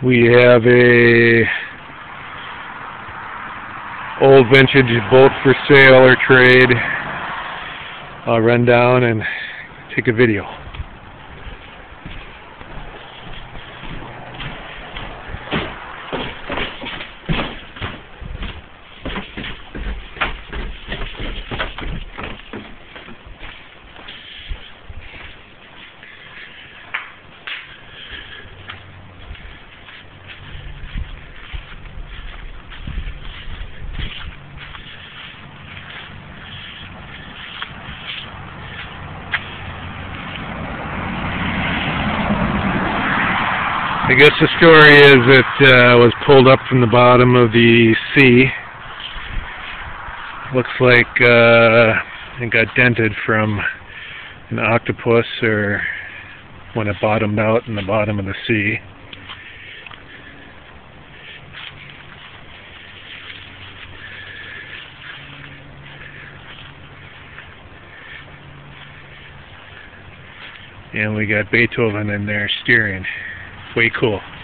We have a old vintage boat for sale or trade. I'll run down and take a video. I guess the story is it was pulled up from the bottom of the sea. Looks like it got dented from an octopus or when it bottomed out in the bottom of the sea. And we got Beethoven in there steering. Way cool.